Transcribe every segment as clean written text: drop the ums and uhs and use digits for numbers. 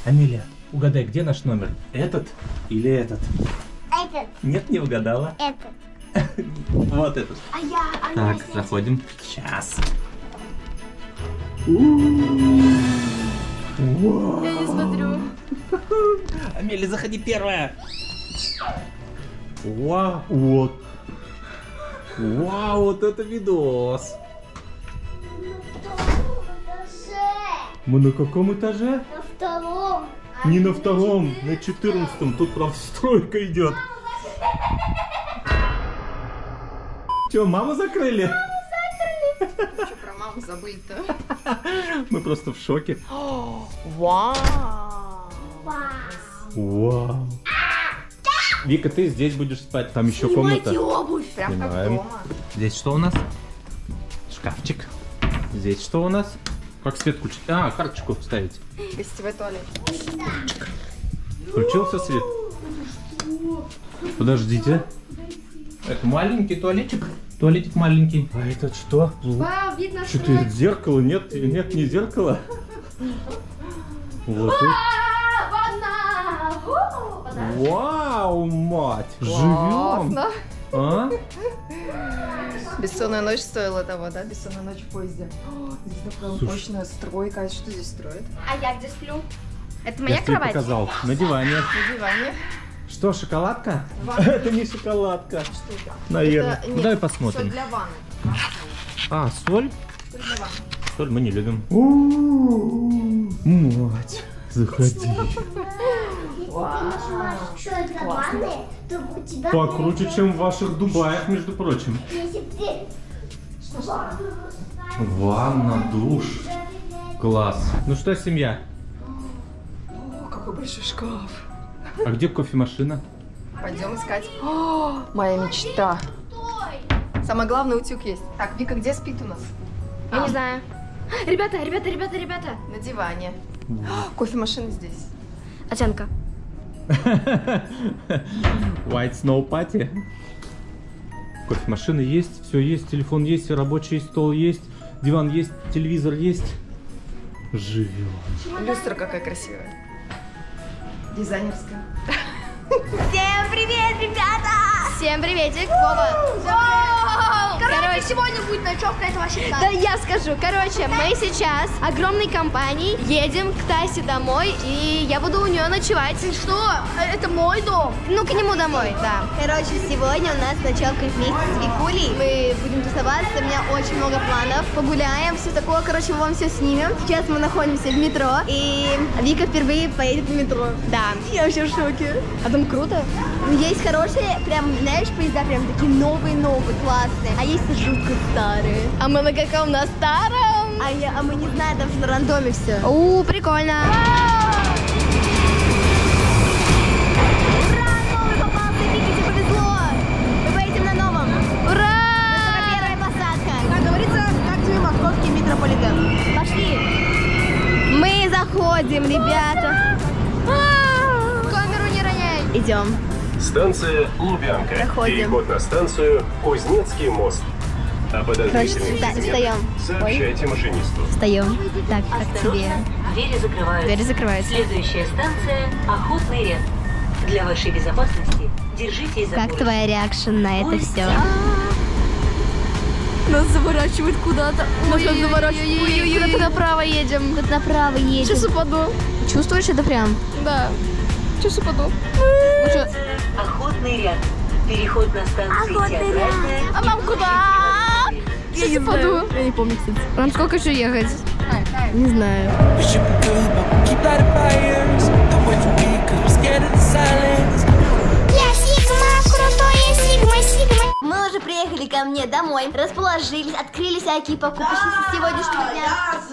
Амелия, угадай, где наш номер? Этот или этот? Этот. Нет, не угадала. Этот. Вот этот. Так, заходим. Сейчас. Я не смотрю. Амелия, заходи первая. Вау, вот. Вау, вот это видос. Мы на каком этаже? На втором. Не на втором, на 14-м. Тут прям стройка идет. Че, маму закрыли? Что про маму забыли-то? Мы просто в шоке. Вау! Вау. Вика, ты здесь будешь спать. Там еще комната. Обувь, прям как Снимаем. дома. Здесь что у нас? Шкафчик. Здесь что у нас? Как свет включить? А, карточку вставить. Гостевой туалет. Включился свет? Подождите. Это маленький туалетик? Туалетик маленький. А это что? Вау, видно Что-то это зеркало? Нет, нет, не зеркало. Вот это. Вау, мать! Живем! Классно. А? Бессонная ночь стоила того, да? Бессонная ночь в поезде. О, здесь такая Слушай. мощная стройка. Что здесь строят? А я где сплю? Это Я моя тебе кровать? показал. На диване. На диване. Что, шоколадка? Ванна. Это не шоколадка. Что это? Наверное. Это, нет, Давай соль посмотрим. для ванны. А, соль? Соль для ванны. Соль мы не любим. Мать, заходи. Что это для ванны? То у тебя... Покруче, чем в ваших Дубаях, между прочим. Если ты... Ванна, душ. Класс. Ну что, семья? О, какой большой шкаф. А где кофемашина? Пойдем искать. О, моя мечта. Самое главное, утюг есть. Так, Вика, где спит у нас? Я не знаю. Ребята. На диване. Кофемашина здесь. Оценка. White Snow Party. Кофемашина есть, все есть, телефон есть, рабочий стол есть, диван есть, телевизор есть. Живем. Люстра какая красивая. Дизайнерская. Всем привет, ребята! Всем приветик, Вова! Короче, сегодня будет ночевка, это вообще так. Да я скажу. Короче, мы сейчас огромной компанией едем к Тасе домой, и я буду у нее ночевать. Что? Это мой дом? Ну, к нему домой, да. Короче, сегодня у нас ночевка вместе с Викулей. Мы будем тусоваться, у меня очень много планов. Погуляем, все такое, короче, мы вам все снимем. Сейчас мы находимся в метро, и Вика впервые поедет в метро. Да. Я вообще в шоке. А там круто. Есть хорошие, прям, знаешь, поезда прям такие новые-новые, классные. А есть жутко старые. А мы на каком? На старом? А мы не знаем, там же на рандоме все. Прикольно. Ура, новый попался, Вике, тебе повезло. Мы поедем на новом. Ура! Это первая посадка. Как говорится, как тебе московский метрополитен? Пошли. Мы заходим, ребята. Камеру не роняй. Идем. Станция Лубянка. Проходим. Переход на станцию Кузнецкий мост. О подозрительных Короче, инцидентах встаем. сообщайте машинисту. Встаем. Так, как тебе? Двери закрываются. Двери закрываются. Следующая станция – Охотный ряд. Для вашей безопасности держитесь за Как поручни. твоя реакция на это все? Нас заворачивает куда-то. Нас заворачивает. Куда-то направо едем. Куда-то направо едем. Сейчас упаду. Чувствуешь это прям? Да. Сейчас упаду. Охотный ряд. Переход на станцию Театральная. А нам куда? Я не упаду. Я не помню, кстати. Нам сколько еще ехать? Не знаю. Я Сигма, крутое Сигма. Мы уже приехали ко мне домой, расположились, открыли всякие покупки с сегодняшнего дня.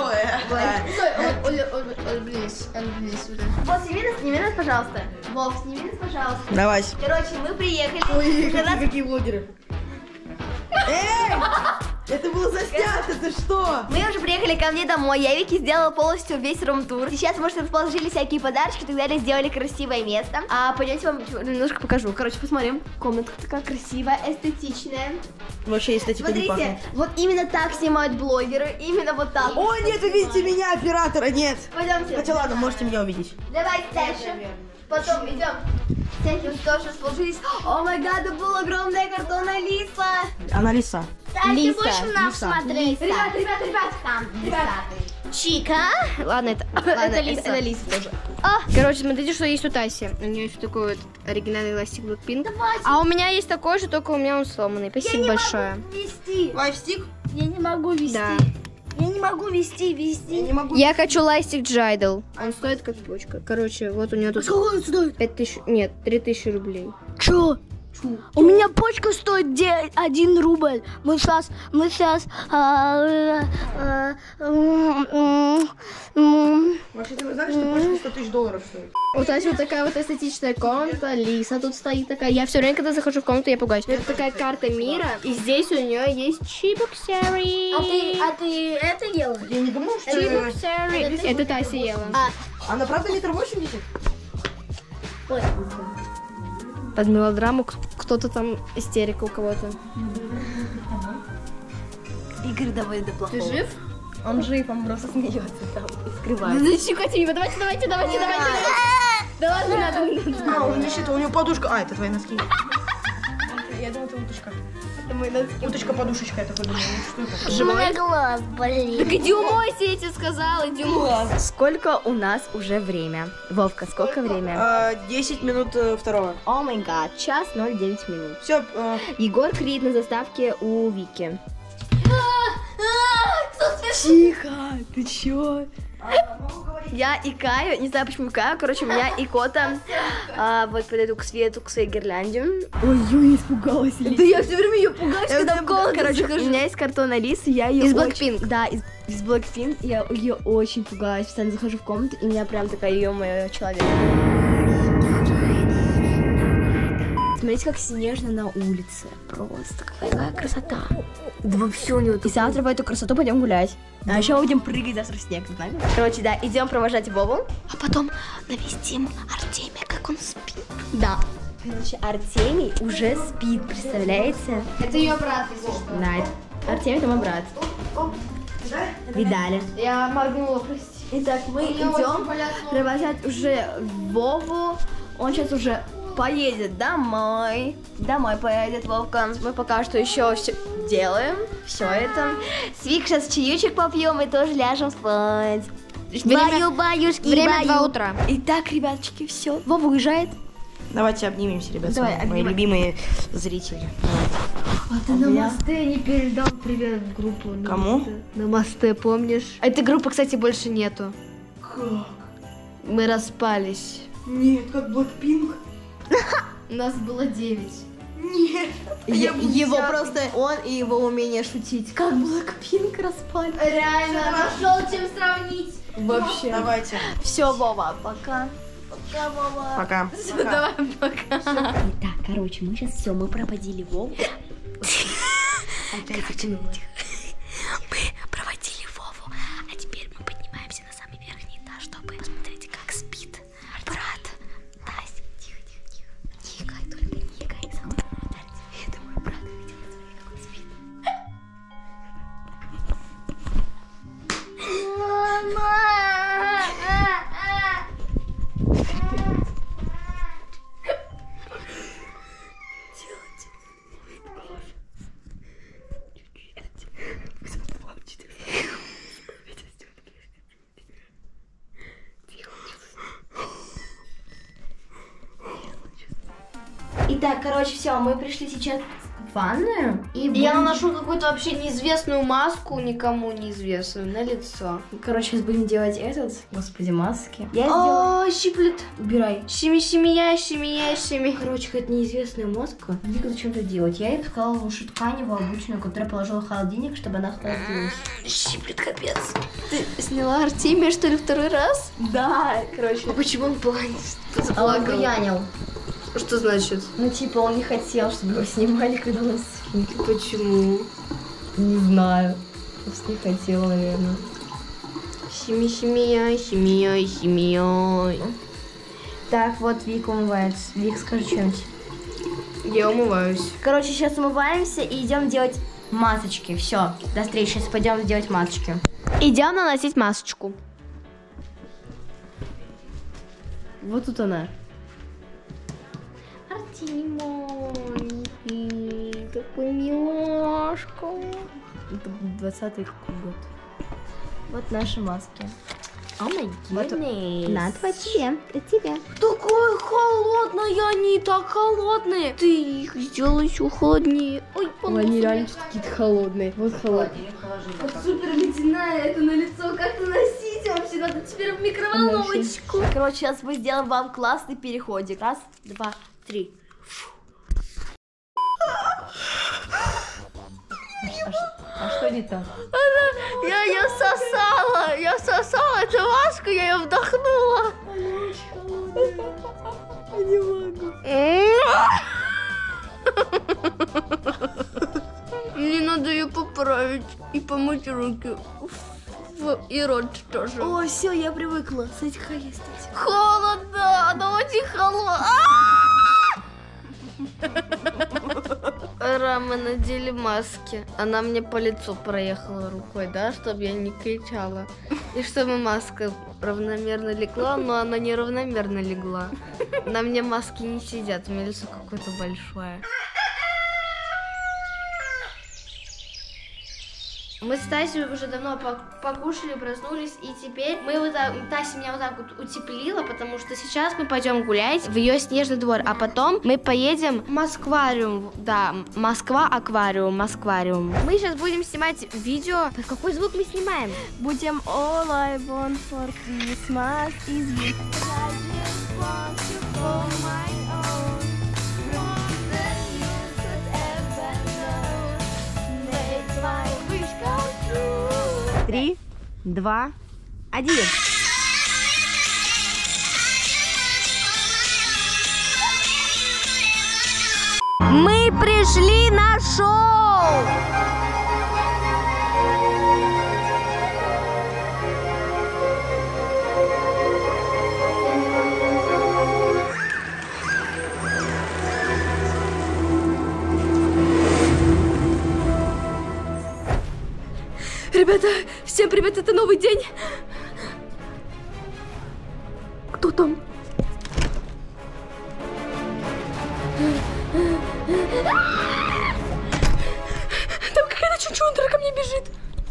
Вот, сними нас, пожалуйста. Вов, сними нас, пожалуйста. Давай. Короче, мы приехали. Ой, какие блогеры. Это было заснято, ты что? Мы уже приехали ко мне домой, я Вики сделала полностью весь рум-тур. Сейчас, может, расположили всякие подарочки и так далее, сделали красивое место. Пойдемте вам немножко покажу. Короче, посмотрим. Комнатка такая красивая, эстетичная. Вообще эстетика не пахнет. Смотрите, вот именно так снимают блогеры, именно вот так. О, нет, вы видите меня, оператора, нет. Пойдемте. Хотя ладно, можете меня увидеть. Давай дальше. Потом идем. Всякие вот тоже сложились. О май гад, это была огромная картонная лиса. Она лиса. Ты будешь нас смотреть. Ребят, там лиса. Чика. Ладно, это лиса. Это лиса тоже. Короче, смотрите, что есть у Таси. У нее есть такой вот оригинальный ластик Blackpink. А у меня есть такой же, только у меня он сломанный. Спасибо большое. Лайфстик? Я не могу вести. Да. Я не могу вести. Я не могу. Я хочу ластик Джайдл. Он стоит как почка. Короче, вот у нее тут... Сколько он стоит? 5000... Нет, 3000 рублей. Чё? У меня почка стоит 1 рубль. Мы сейчас Вообще-то вы знали, что почка 100 000 долларов стоит? У Таси вот такая вот эстетичная комната, лиса тут стоит такая. Я все время, когда захожу в комнату, я пугаюсь. Это такая карта мира, и здесь у нее есть Чебоксары. А ты это ела? Я не думала, что... Чебоксары. Это Тася ела. Она правда 1,80 м? Ой. Под мелодраму кто-то там истерика у кого-то. Игорь, давай до плохого. Ты жив? Он жив, он просто смеется там и скрывается. Защекайте меня, давайте. Да ладно, не надо. Он ищет, у него подушка. Это твои носки. Я думала, это уточка. Это мои носки. Уточка-подушечка, я такой думаю, что это? У меня глаз болит. Так иди умойся, я тебе сказала, иди умойся. Сколько у нас уже время? Вовка, сколько время? 10 минут второго. О май гад, 1:09 минут. Все, Егор курит на заставке у Вики. Тихо, ты чё? Я икаю, не знаю почему икаю, короче, у меня икота. Вот подойду к свету, к своей гирлянде. Ой, я испугалась. Да я все время ее пугаюсь, когда в комнату Короче, захожу. у меня есть картонная лиса, я ее Из очень... Blackpink. Да, из Blackpink, я ее очень пугаюсь. Постоянно захожу в комнату, и меня прям такая, ё-моё, человек. Смотрите, как снежно на улице. Просто какая красота. Да вообще у него... И завтра в эту красоту пойдем гулять. А еще будем прыгать завтра в снег, знаете? Короче, да, идем провожать Вову. А потом навестим Артемия, как он спит. Да. Короче, Артемий уже спит, представляете? Это ее брат, если что. Да, это Артемий, это мой брат. Видали? Я моргнула, прости. Итак, мы идем провожать уже Вову. Он сейчас уже поедет домой. Домой поедет Вовка. Мы пока что еще все делаем. Все это. С Вик сейчас чаючек попьем и тоже ляжем спать. Баю-баюшки, Время 2 утра. Итак, ребяточки, все. Вова уезжает. давайте обнимемся, ребят. Давай, мои обнимай. любимые зрители. А ты на мосте не передал привет в группу. Кому? На мосте, помнишь? Этой группы, кстати, больше нету. Как? Мы распались. Нет, как Blackpink. Нас было 9. Нет. Его просто он и его умение шутить. Как Blackpink распали. Реально, нашел чем сравнить. Вообще. Давайте. Все, Вова, пока. Пока, Вова. Пока. Давай, пока. Так, короче, мы сейчас все, мы проводили Вову. Мы проводили Вову, а теперь мы поднимаемся на самый верхний этаж, чтобы посмотреть, как спит брат Таси. Тихо, тихо, тихо. Никай, только никай. Это мой брат, видел, смотри, как он спит. Итак, короче, все, мы пришли сейчас в ванную. И Я наношу какую-то вообще неизвестную маску, никому неизвестную, на лицо. короче, сейчас будем делать этот, господи, маски. Я сделала... О, щиплет. Убирай. Щеми. Короче, какая-то неизвестная маска. Вика зачем-то делать. Я ей сказала лучше тканевую обычную, которую положила в холодильник, чтобы она охладилась. Щиплет, капец. Ты сняла Артемия, что ли, второй раз? Да, короче. А почему он плачет? Он Заплакал. буянил. Что значит? Ну, типа, он не хотел, чтобы его снимали, когда он спит. Почему? Не знаю. Просто не хотела, наверное. Семьей. Так, вот Вика умывается. Вик, скажи что-нибудь. Я умываюсь. Короче, сейчас умываемся и идем делать масочки. Все, до встречи. Сейчас пойдем делать масочки. Идем наносить масочку. Вот тут она. Артемий, такой милашка. Это 20-й год. Вот наши маски. О май Вот, На, тебе. Такой холодная, они так холодные. Ты их сделал еще холоднее. Ой, Они реально какие-то холодные. Вот холодные. Супер ледяная, это на лицо как наносить вообще? Надо теперь в микроволновочку. Короче, сейчас мы сделаем вам классный переходик. Раз, два, три. А что не так? Я сосала эту маску, я ее вдохнула. Не могу. Мне надо ее поправить и помыть руки. И рот тоже. О, все, я привыкла. Смотрите, какая есть. Холодно, она очень холодно. Ра, мы надели маски. Она мне по лицу проехала рукой, да, чтобы я не кричала. И чтобы маска равномерно легла, но она неравномерно легла. На мне маски не сидят, у меня лицо какое-то большое. Мы с Тасей уже давно покушали, проснулись, и теперь мы вот так, Тася меня вот так вот утеплила, потому что сейчас мы пойдем гулять в ее снежный двор, а потом мы поедем в Москвариум, да, Москва-аквариум. Мы сейчас будем снимать видео. Какой звук мы снимаем? Будем all I want for Christmas is you. Три, два, один. Мы пришли на шоу! Ребята, всем привет, это новый день. Кто там? Там какая-то чучундра ко мне бежит.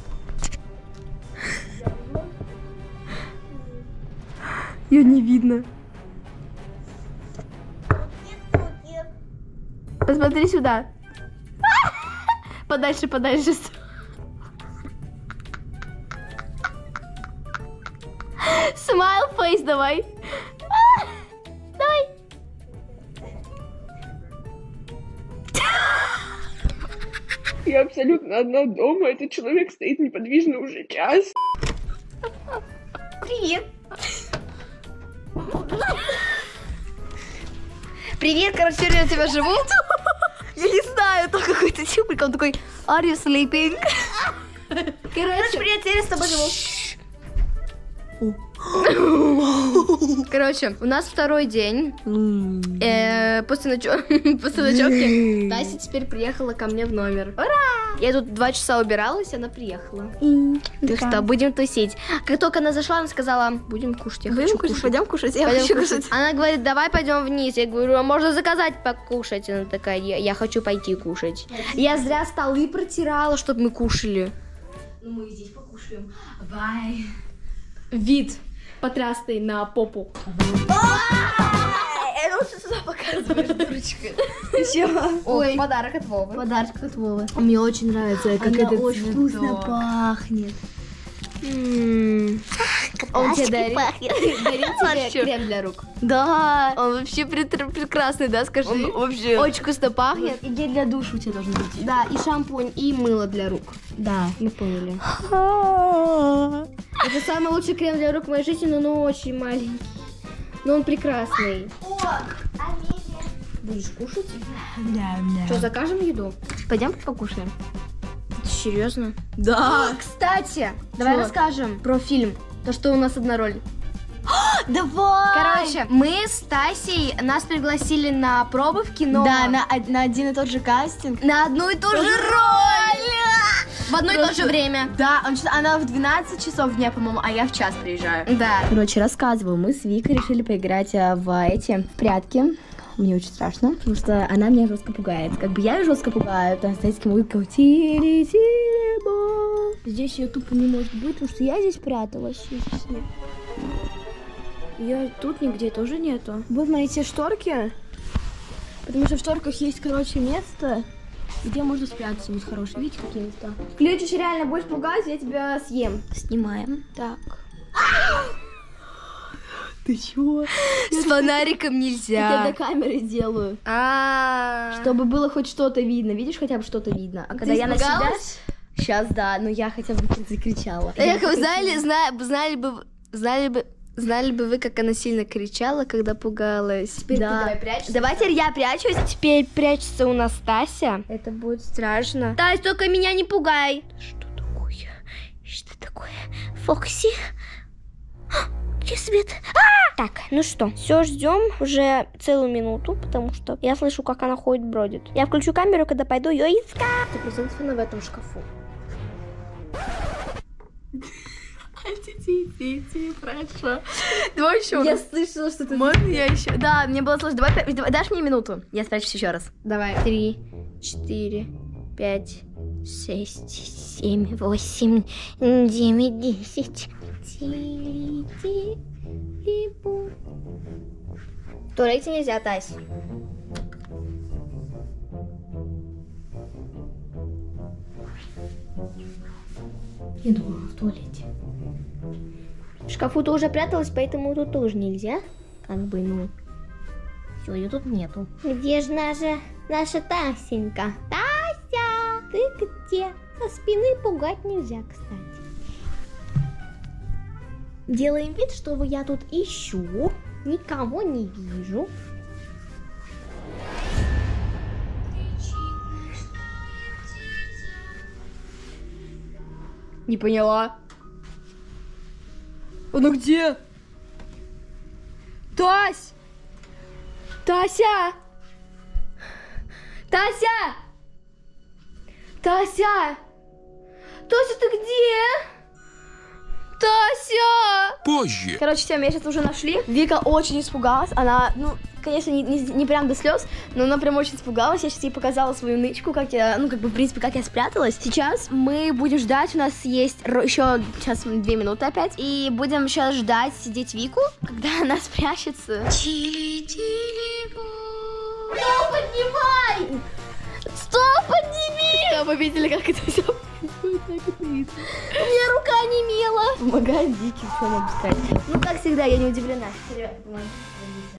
Ее не видно. Посмотри сюда. Подальше. Смайл фейс, давай. Давай. Я абсолютно одна дома, этот человек стоит неподвижно уже час. Привет. Привет, короче, сегодня я у тебя живу. Я не знаю, это какой-то типик, он такой, are you sleeping? Короче, привет, я с тобой живу. Короче, у нас второй день. После ночевки Тася теперь приехала ко мне в номер. Ура! Я тут 2 часа убиралась, она приехала. Так что будем тусить. Как только она зашла, она сказала, будем кушать. Я хочу кушать. Пойдем кушать, я Пойдем хочу кушать. кушать. Она говорит, давай пойдем вниз. Я говорю, а можно заказать покушать? Она такая, я хочу пойти кушать. Я зря столы протирала, чтобы мы кушали. Ну мы здесь покушаем. Бай. Вид потрясный на попу. Это лучше сюда показываешь, дурочка. Еще. Ой, подарок от Вовы. Подарочек от Вовы. Мне очень нравится, как Она это очень вкусно пахнет. Он тебе дарит тебе крем для рук. Да, он вообще прекрасный, да, скажи? Он вообще... Очень вкусно пахнет. И гель для душа у тебя должен быть. Да, и шампунь, и мыло для рук. Да. Мы поняли. Это самый лучший крем для рук в моей жизни, но он очень маленький. Но он прекрасный. Будешь кушать? Да. Что, закажем еду? Пойдем покушаем. Серьезно? Да. Кстати, давай расскажем про фильм. То, что у нас одна роль. Давай! Короче, мы с Тасей, нас пригласили на пробы в кино. Да, на один и тот же кастинг. На одну и ту же роль! В одно и то же время. Да, она в 12 часов дня, по-моему, а я в час приезжаю. Да. Короче, рассказываю. Мы с Викой решили поиграть в прятки. Мне очень страшно, потому что она меня жестко пугает. Как бы я ее жестко пугаю, то знаете, музыка тили-тили-бо. Здесь ее тупо не может быть, потому что я здесь пряталась. Ее тут нигде тоже нету. Будем найти шторки, потому что в шторках есть, короче, место, где можно спрятаться. Вот хорошие, видите, какие места? Включишь, реально будешь пугать, я тебя съем. Снимаем. Так. Ты чего? С фонариком нельзя. Я до камеры делаю. Чтобы было хоть что-то видно. Видишь, хотя бы что-то видно. А когда я на себя... Сейчас, да, но я хотя бы закричала. Знали бы вы, как она сильно кричала, когда пугалась. Теперь ты давай прячься. Давай теперь я прячусь. Теперь прячется у нас Тася. Это будет страшно. Тась, только меня не пугай. Что такое? Что такое? Фокси? Где свет? Так, ну что, все, ждем уже целую минуту, потому что я слышу, как она ходит, бродит. Я включу камеру, когда пойду ее искать. 100% она в этом шкафу. Хорошо. Давай еще раз. Я слышала, что ты... Можно я еще? Да, мне было сложно. Давай, дашь мне минуту? Я спрячусь еще раз. Давай. 3, 4, 5, 6, 7, 8, 9, 10. В туалете нельзя, Тась. Я думала, в туалете. В шкафу ты уже пряталась, поэтому тут тоже нельзя. Как бы, ну... Все, ее тут нету. Где же наша Тасенька? Тася! Ты где? Со спины пугать нельзя, кстати. Делаем вид, что я тут ищу. Никого не вижу. Не поняла. Она где? Тась! Тася! Тася! Тася! Тася, ты где? Тася! Позже. Короче, все, меня сейчас уже нашли. Вика очень испугалась. Она, ну, конечно, не прям до слез, но она прям очень испугалась. Я сейчас ей показала свою нычку, как я, ну, как бы, в принципе, как я спряталась. Сейчас мы будем ждать. У нас есть еще сейчас 2 минуты опять. И будем сейчас ждать, сидеть Вику, когда она спрячется. Стоп, поднимай! Стоп, подними! Что, вы видели, как это все? У меня рука немела. Помогай Вике, что могу сказать. Ну, как всегда, я не удивлена.